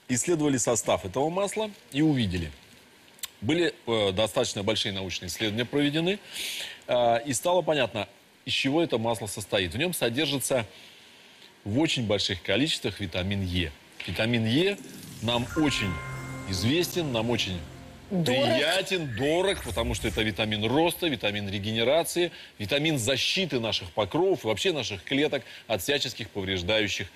исследовали состав этого масла и увидели. Были достаточно большие научные исследования проведены, и стало понятно, из чего это масло состоит. В нем содержится в очень больших количествах витамин Е. Витамин Е нам очень известен, нам очень приятен, дорог, потому что это витамин роста, витамин регенерации, витамин защиты наших покровов и вообще наших клеток от всяческих повреждающих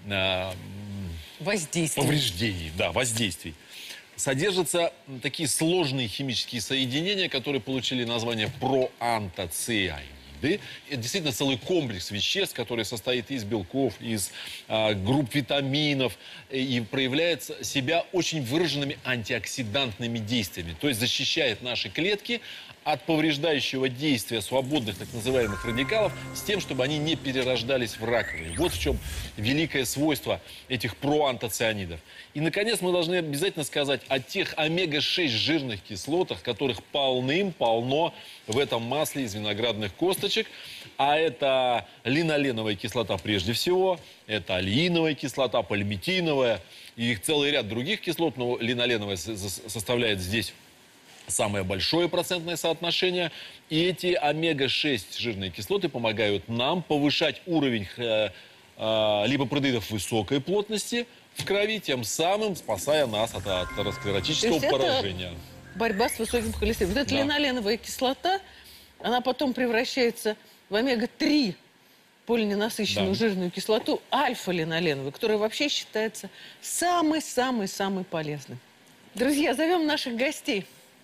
повреждений, да, воздействий. Содержатся такие сложные химические соединения, которые получили название проантоцианиды. Это действительно целый комплекс веществ, который состоит из белков, из групп витаминов и проявляет себя очень выраженными антиоксидантными действиями. То есть защищает наши клетки от повреждающего действия свободных так называемых радикалов с тем, чтобы они не перерождались в раковые. Вот в чем великое свойство этих проантоцианидов. И, наконец, мы должны обязательно сказать о тех омега-6 жирных кислотах, которых полным-полно в этом масле из виноградных косточек. А это линоленовая кислота прежде всего, это алииновая кислота, пальмитиновая и их целый ряд других кислот, но линоленовая составляет здесь самое большое процентное соотношение. И эти омега-6 жирные кислоты помогают нам повышать уровень липопротеидов высокой плотности в крови, тем самым спасая нас от атеросклеротического поражения. Борьба с высоким холестерином. Вот эта линоленовая кислота, она потом превращается в омега-3 полиненасыщенную жирную кислоту, альфа-линоленовую, которая вообще считается самой-самой-самой полезной. Друзья, зовем наших гостей.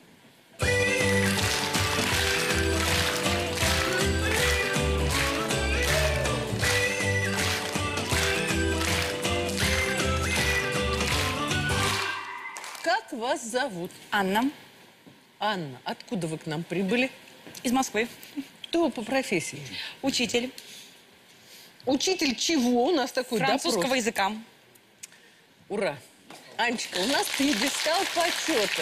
Как вас зовут? Анна. Анна, откуда вы к нам прибыли? Из Москвы. Кто вы по профессии? Учитель. Учитель чего? У нас такой французского языка. Ура! Анечка, у нас пьедестал почета.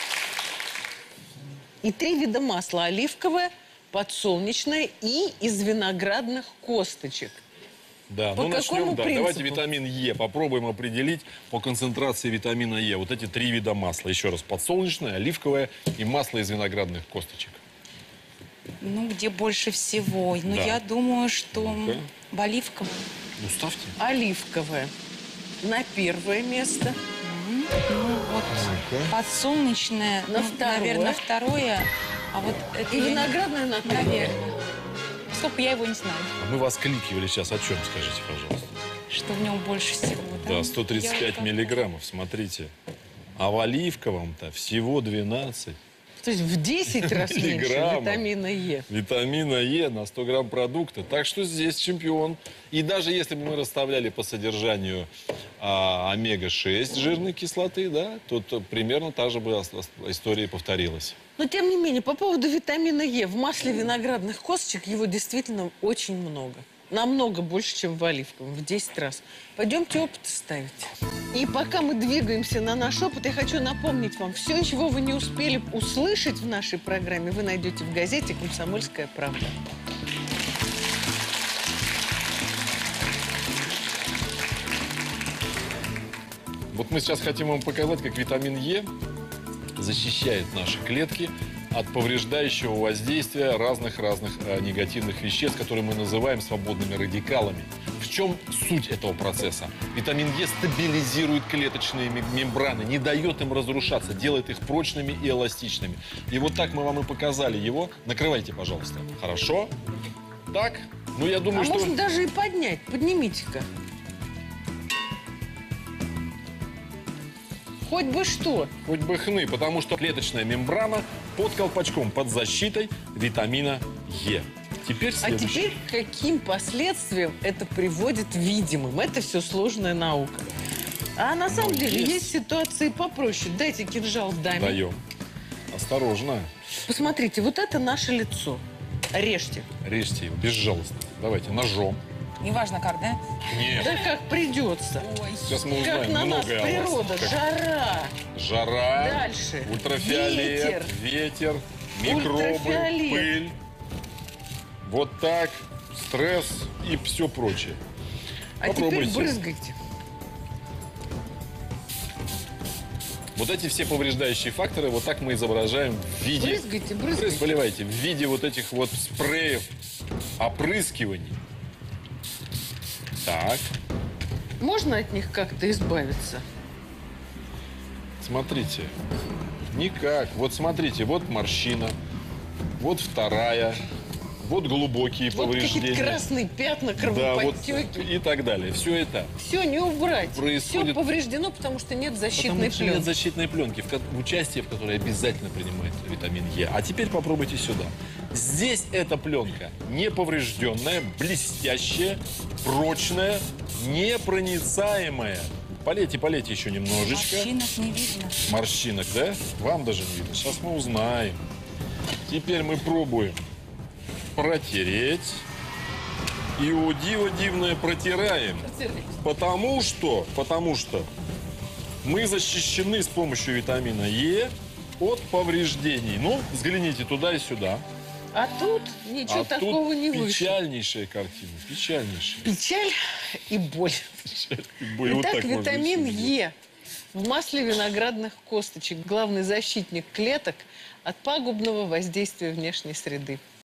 И 3 вида масла. Оливковое, подсолнечное и из виноградных косточек. Да, ну начнем, да. Давайте витамин Е попробуем определить по концентрации витамина Е. Вот эти 3 вида масла. Еще раз, подсолнечное, оливковое и масло из виноградных косточек. Ну, где больше всего? Ну, я думаю, что в оливковом. Ну, ставьте. Оливковое на первое место. Ну, вот подсолнечное, наверное, второе. А вот это... И виноградное на третье. Наверное. Сколько я его не знаю. А мы вас кликивали сейчас о чем, скажите, пожалуйста? Что в нем больше всего, да? Да, 135 миллиграммов, смотрите. А в оливковом-то всего 12. То есть в 10 раз меньше витамина Е. Витамина Е на 100 грамм продукта. Так что здесь чемпион. И даже если бы мы расставляли по содержанию омега-6 жирной кислоты, да, то примерно та же бы история повторилась. Но тем не менее, по поводу витамина Е, в масле виноградных косточек его действительно очень много. Намного больше, чем в оливковом, в 10 раз. Пойдемте опыт ставить. И пока мы двигаемся на наш опыт, я хочу напомнить вам, все, чего вы не успели услышать в нашей программе, вы найдете в газете «Комсомольская правда». Вот мы сейчас хотим вам показать, как витамин Е защищает наши клетки от повреждающего воздействия разных негативных веществ, которые мы называем свободными радикалами. В чем суть этого процесса? Витамин Е стабилизирует клеточные мембраны, не дает им разрушаться, делает их прочными и эластичными. И вот так мы вам и показали его. Накрывайте, пожалуйста. Хорошо? Так? Ну, я думаю, что... можно даже и поднять. Поднимите-ка. Хоть бы что. Хоть бы хны, потому что клеточная мембрана под колпачком, под защитой витамина Е. Теперь следующее. А теперь к каким последствиям это приводит видимым? Это все сложная наука. А на самом деле есть ситуации попроще. Дайте кинжал даме. Даем. Осторожно. Посмотрите, вот это наше лицо. Режьте. Режьте его безжалостно. Давайте ножом. Неважно как, да? Нет. Да как придется. Ой. Сейчас мы узнаем как на нас многое природа. Жара. Жара. Дальше. Ультрафиолет. Ветер. Микробы. Пыль. Вот так. Стресс и все прочее. А теперь брызгайте. Вот эти все повреждающие факторы вот так мы изображаем в виде... Брызгайте, брызгайте. Поливайте. В виде вот этих вот спреев, опрыскиваний. Так, Можно от них как-то избавиться? смотрите. Никак. Вот смотрите, вот морщина. Вот вторая. Вот глубокие Вот какие-то повреждения. красные пятна, Да, вот кровоподтеки. и так далее. Все это. Все не убрать. Все Происходит- повреждено, потому что нет защитной Потому что пленки. нет защитной пленки, в участие в которой обязательно принимает витамин Е. А теперь попробуйте сюда. Здесь эта пленка неповрежденная, блестящая, прочная, непроницаемая. Полейте еще немножечко. Морщинок не видно. Морщинок, да? Вам даже не видно. Сейчас мы узнаем. Теперь мы пробуем протереть. И о диво дивное протираем. Потому что мы защищены с помощью витамина Е от повреждений. Ну, взгляните туда и сюда. А тут ничего А такого тут не вышло. печальнейшая картина. Печальнейшая. Печаль и боль. Вот Итак, так можно витамин еще Е в масле виноградных косточек. Главный защитник клеток от пагубного воздействия внешней среды.